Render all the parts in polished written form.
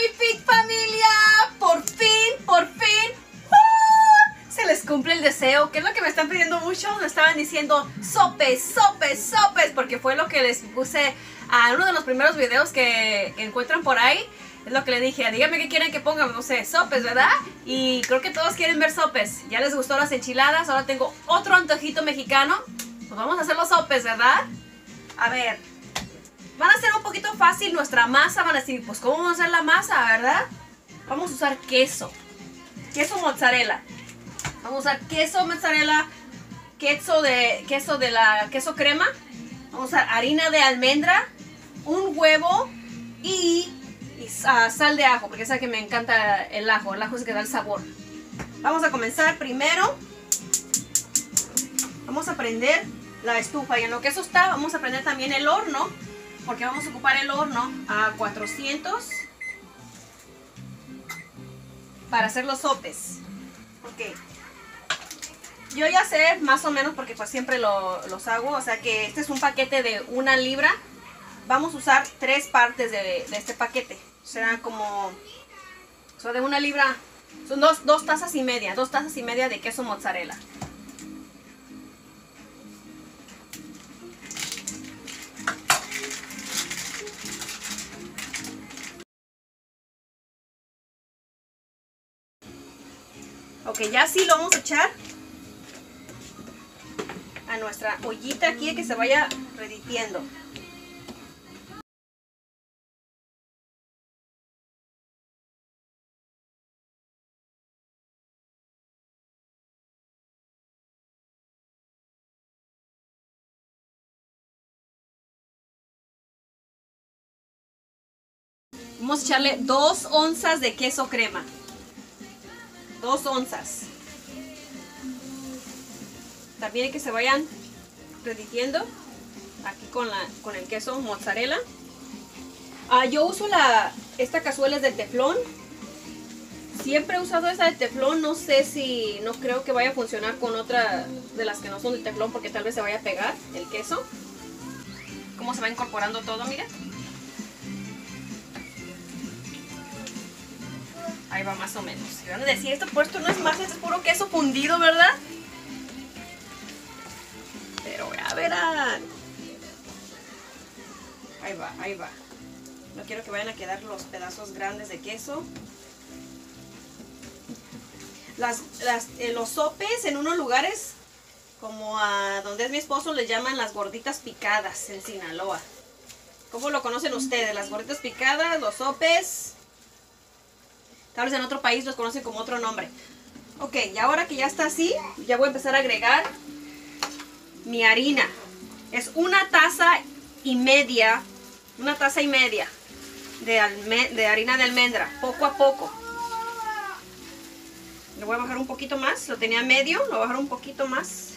mi Fit familia! Por fin, ¡uh! Se les cumple el deseo. ¿Qué es lo que me están pidiendo mucho? Me estaban diciendo sopes, porque fue lo que les puse a uno de los primeros videos que encuentran por ahí. Es lo que le dije, díganme qué quieren que ponga, no sé, sopes, ¿verdad? Y creo que todos quieren ver sopes. Ya les gustó las enchiladas, ahora tengo otro antojito mexicano. Pues vamos a hacer los sopes, ¿verdad? A ver, van a ser un poquito fácil nuestra masa. Van a decir, pues ¿cómo vamos a hacer la masa, verdad? Vamos a usar queso mozzarella. Vamos a usar queso mozzarella, queso crema. Vamos a usar harina de almendra, un huevo y sal de ajo, porque sabe que me encanta el ajo es el que da el sabor. Vamos a comenzar primero. Vamos a prender la estufa y en lo que eso está, vamos a prender también el horno, porque vamos a ocupar el horno a 400 para hacer los sopes. Ok. Yo ya sé más o menos porque pues siempre los hago, o sea que este es un paquete de 1 libra. Vamos a usar 3 partes de este paquete. Serán como, o sea, de 1 libra, son 2 tazas y media, 2 tazas y media de queso mozzarella. Ok, ya sí lo vamos a echar a nuestra ollita aquí, que se vaya derritiendo. Vamos a echarle 2 onzas de queso crema. 2 onzas. También que se vayan derritiendo aquí con el queso mozzarella. Yo uso esta cazuela es de teflón. Siempre he usado esa de teflón. No sé si, no creo que vaya a funcionar con otra de las que no son de teflón, porque tal vez se vaya a pegar el queso. Cómo se va incorporando todo, mira. Ahí va más o menos. Si van a decir, esto no es masa, esto es puro queso fundido, ¿verdad? Pero ya verán. Ahí va, ahí va. No quiero que vayan a quedar los pedazos grandes de queso. Los sopes en unos lugares, como a donde es mi esposo, le llaman las gorditas picadas en Sinaloa. ¿Cómo lo conocen ustedes? Las gorditas picadas, los sopes. Tal vez en otro país los conocen como otro nombre. Ok, y ahora que ya está así, ya voy a empezar a agregar mi harina. Es 1 taza y media. 1 taza y media de harina de almendra, poco a poco. Le voy a bajar un poquito más. Lo tenía medio, lo voy a bajar un poquito más.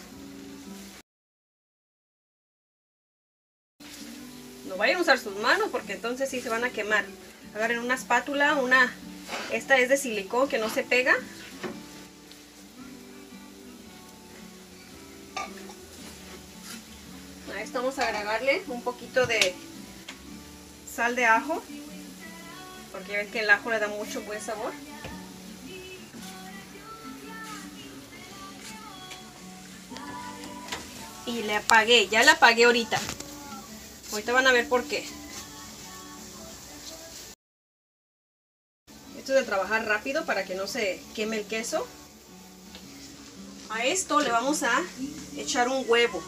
No vayan a usar sus manos porque entonces sí se van a quemar. Agarren una espátula, esta es de silicón que no se pega. A esto vamos a agregarle un poquito de sal de ajo, porque ya ven que el ajo le da mucho buen sabor. Y le apagué, ya la apagué ahorita. Ahorita van a ver por qué. Esto es de trabajar rápido para que no se queme el queso. A esto le vamos a echar un huevo.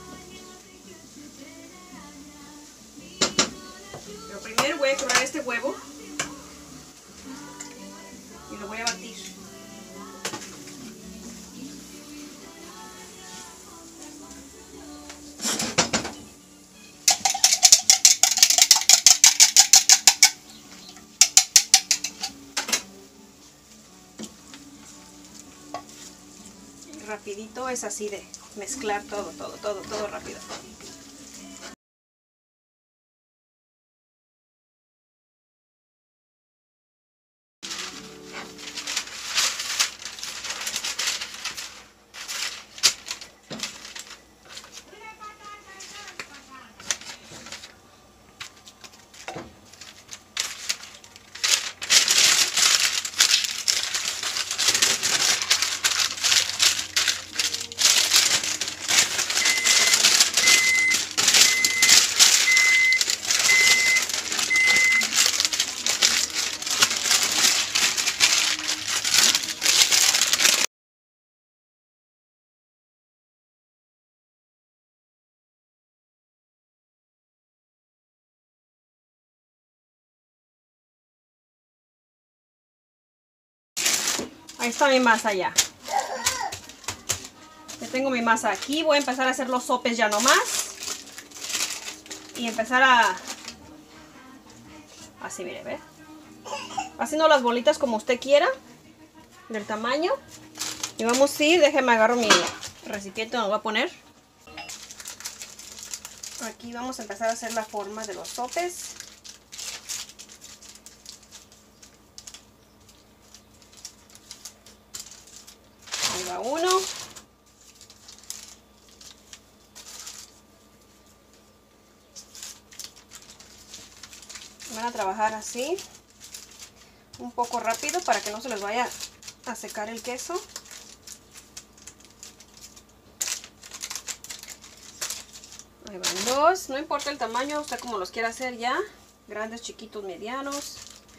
Pero primero voy a quebrar este huevo y lo voy a batir. Rapidito, es así de mezclar todo rápido. Ahí está mi masa ya. Ya tengo mi masa aquí. Voy a empezar a hacer los sopes ya nomás. Y empezar a... Así, mire, ¿ve? Haciendo las bolitas como usted quiera. Del tamaño. Y vamos a ir, déjeme agarro mi recipiente donde lo voy a poner. Aquí vamos a empezar a hacer la forma de los sopes. Ahí va uno. Van a trabajar así. Un poco rápido para que no se les vaya a secar el queso. Ahí van dos. No importa el tamaño, usted como los quiera hacer ya. Grandes, chiquitos, medianos.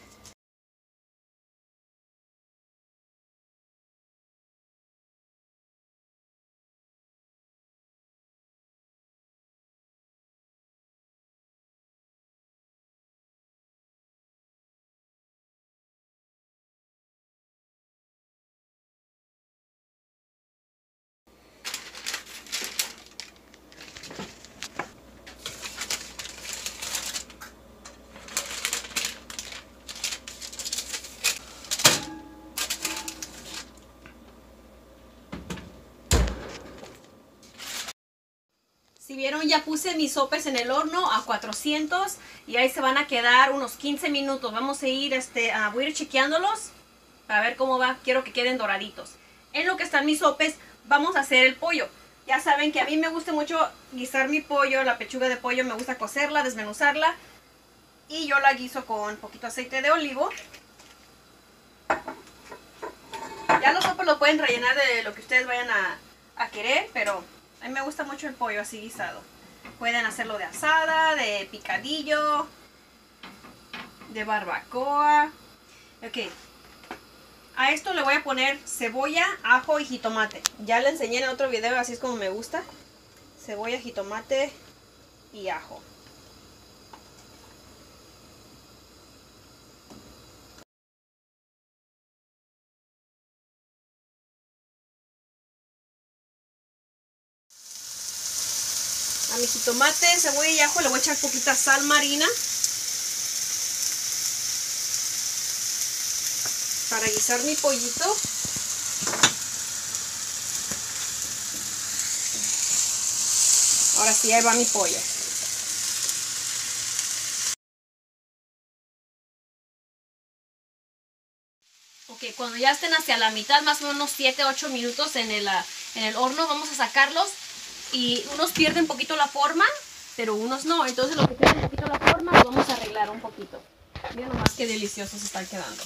Si vieron, ya puse mis sopes en el horno a 400 y ahí se van a quedar unos 15 minutos. Vamos a ir, voy a ir chequeándolos para ver cómo va. Quiero que queden doraditos. En lo que están mis sopes, vamos a hacer el pollo. Ya saben que a mí me gusta mucho guisar mi pollo, la pechuga de pollo, me gusta cocerla, desmenuzarla. Y yo la guiso con poquito aceite de olivo. Ya los sopes los pueden rellenar de lo que ustedes vayan a querer, pero... a mí me gusta mucho el pollo así guisado. Pueden hacerlo de asada, de picadillo, de barbacoa. Ok. A esto le voy a poner cebolla, ajo y jitomate. Ya le enseñé en otro video, así es como me gusta. Cebolla, jitomate y ajo. A mi jitomate, cebolla y ajo le voy a echar poquita sal marina para guisar mi pollito. Ahora sí, ahí va mi pollo. Ok, cuando ya estén hacia la mitad, más o menos 7-8 minutos en el horno, vamos a sacarlos. Y unos pierden un poquito la forma, pero unos no. Entonces lo que pierde un poquito la forma lo vamos a arreglar un poquito. Miren nomás qué deliciosos están quedando.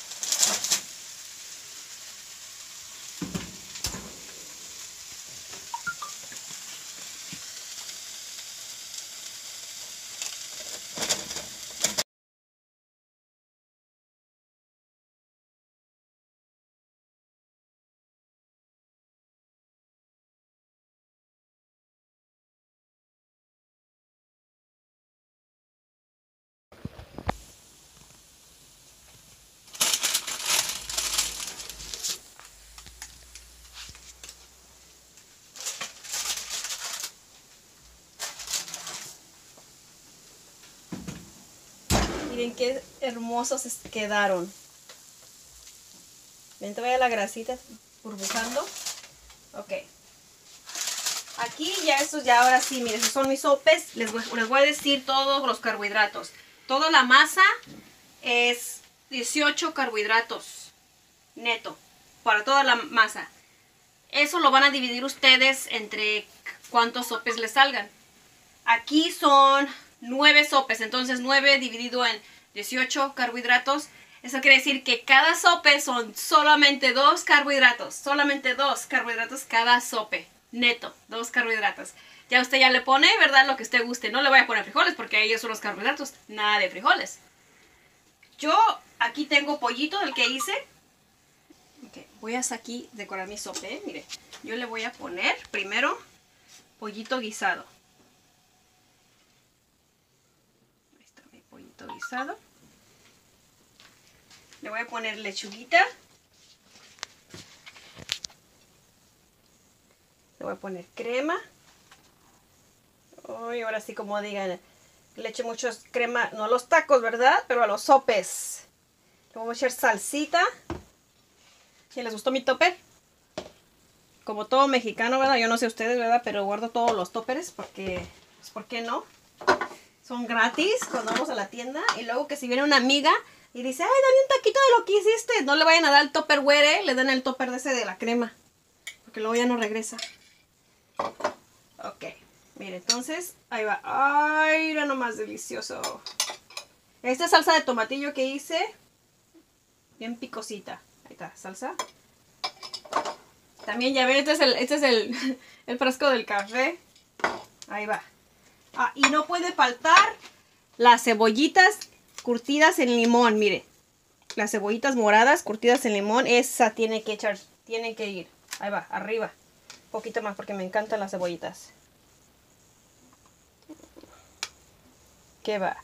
Miren qué hermosos quedaron. Ven, te vaya la grasita burbujando. Ok. Aquí ya estos, ya ahora sí, miren, esos son mis sopes. Les voy a decir todos los carbohidratos. Toda la masa es 18 carbohidratos neto para toda la masa. Eso lo van a dividir ustedes entre cuántos sopes les salgan. Aquí son 9 sopes, entonces 9 dividido en 18 carbohidratos. Eso quiere decir que cada sope son solamente 2 carbohidratos. Solamente 2 carbohidratos cada sope. Neto, 2 carbohidratos. Ya usted ya le pone, ¿verdad? Lo que usted guste. No le voy a poner frijoles porque ellos son los carbohidratos. Nada de frijoles. Yo aquí tengo pollito del que hice. Okay, voy a aquí decorar mi sope. Mire, yo le voy a poner primero pollito guisado. Ahí está mi pollito guisado. Le voy a poner lechuguita. voy a poner crema. Uy, ahora sí, como digan, le eché mucho crema, no a los tacos, ¿verdad? Pero a los sopes. Le voy a echar salsita. ¿Si les gustó mi topper? Como todo mexicano, ¿verdad? Yo no sé ustedes, ¿verdad? Pero guardo todos los toppers porque, pues, ¿por qué no? Son gratis cuando vamos a la tienda. Y luego que si viene una amiga y dice, ay, dame un taquito de lo que hiciste, no le vayan a dar el topperware, le dan el topper de ese de la crema. Porque luego ya no regresa. Ok. Mire, entonces, ahí va. Ay, era nomás delicioso. Esta salsa de tomatillo que hice, bien picosita. Ahí está, salsa. También ya ven, este es el frasco del café. Ahí va. Ah, y no puede faltar las cebollitas curtidas en limón, mire. Las cebollitas moradas curtidas en limón, esa tiene que echar, tiene que ir. Ahí va, arriba. Un poquito más porque me encantan las cebollitas. ¿Qué va?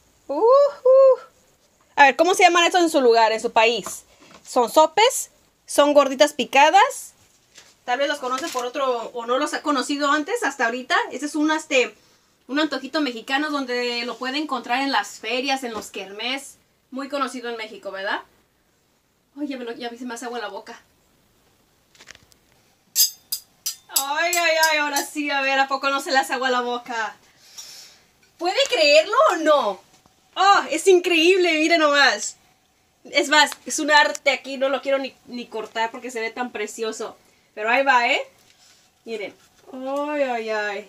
A ver, ¿cómo se llaman estos en su lugar, en su país? ¿Son sopes? ¿Son gorditas picadas? Tal vez los conocen por otro, o no los ha conocido antes, hasta ahorita. Este es un antojito mexicano donde lo puede encontrar en las ferias, en los kermés. Muy conocido en México, ¿verdad? Ay, ya se me hace agua en la boca. Ay, ay, ay, ahora sí, a ver, ¿a poco no se le hace agua a la boca? ¿Puede creerlo o no? ¡Oh, es increíble! Miren nomás. Es más, es un arte aquí, no lo quiero ni cortar porque se ve tan precioso. Pero ahí va, ¿eh? Miren. ¡Ay, ay, ay!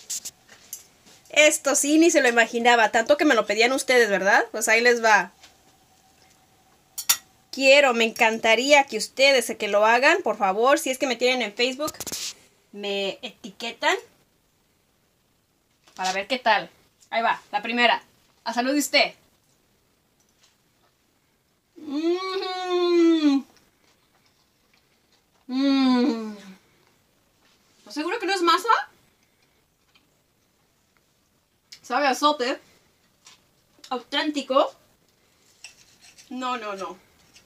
Esto sí, ni se lo imaginaba. Tanto que me lo pedían ustedes, ¿verdad? Pues ahí les va. Me encantaría que ustedes que lo hagan, por favor. Si es que me tienen en Facebook, me etiquetan para ver qué tal. Ahí va, la primera. A salud de usted. ¿Estás seguro que no es masa? Sabe a sope. Auténtico. No, no, no.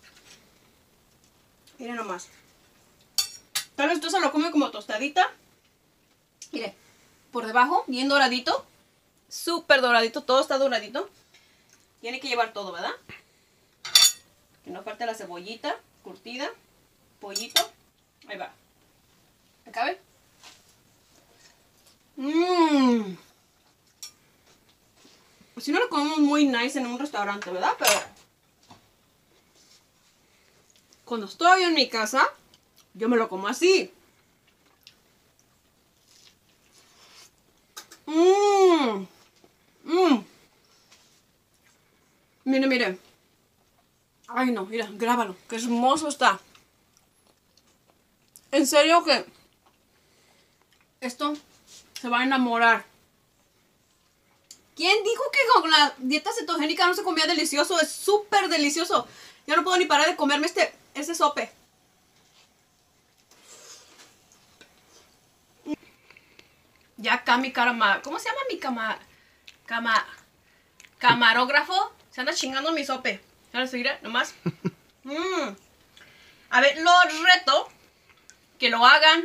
Miren nomás. Tal vez usted se lo come como tostadita. Mire, por debajo, bien doradito. Súper doradito, todo está doradito. Tiene que llevar todo, ¿verdad? Que no falte la cebollita curtida. Pollito. Ahí va. ¿Acabe? Pues si no lo comemos muy nice en un restaurante, ¿verdad? Pero cuando estoy en mi casa, yo me lo como así. Mire, mire. Ay, no, mira, grábalo. Qué hermoso está. En serio que esto se va a enamorar. ¿Quién dijo que con la dieta cetogénica no se comía delicioso? Es súper delicioso. Ya no puedo ni parar de comerme este sope. Ya acá mi ¿cómo se llama mi camarógrafo? Se anda chingando mi sope. ¿Ahora seguiré? Nomás. A ver, los reto que lo hagan.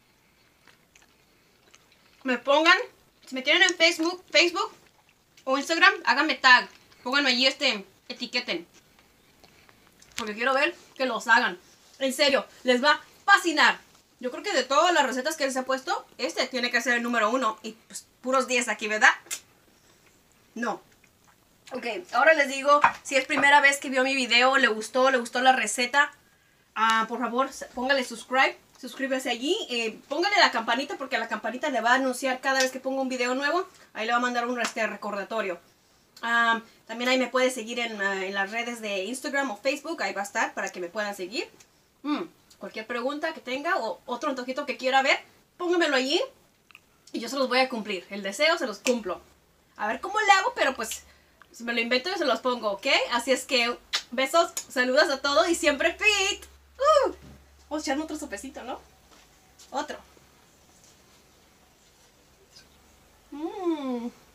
Me pongan, si me tienen en Facebook o Instagram, háganme tag. Pónganme allí etiqueten. Porque quiero ver que los hagan. En serio, les va a fascinar. Yo creo que de todas las recetas que les he puesto, este tiene que ser el número 1. Y pues puros 10 aquí, ¿verdad? No. Ok, ahora les digo, si es primera vez que vio mi video, le gustó la receta, por favor, póngale subscribe. Suscríbase allí, póngale la campanita porque la campanita le va a anunciar cada vez que ponga un video nuevo. Ahí le va a mandar un recordatorio. También ahí me puede seguir en las redes de Instagram o Facebook. Ahí va a estar para que me puedan seguir. Cualquier pregunta que tenga o otro antojito que quiera ver, póngamelo allí y yo se los voy a cumplir. El deseo se los cumplo. A ver cómo le hago, pero pues si me lo invento yo se los pongo, ¿ok? Así es que besos, saludos a todos y siempre fit. Vamos a echarme otro sopecito, ¿no? Otro.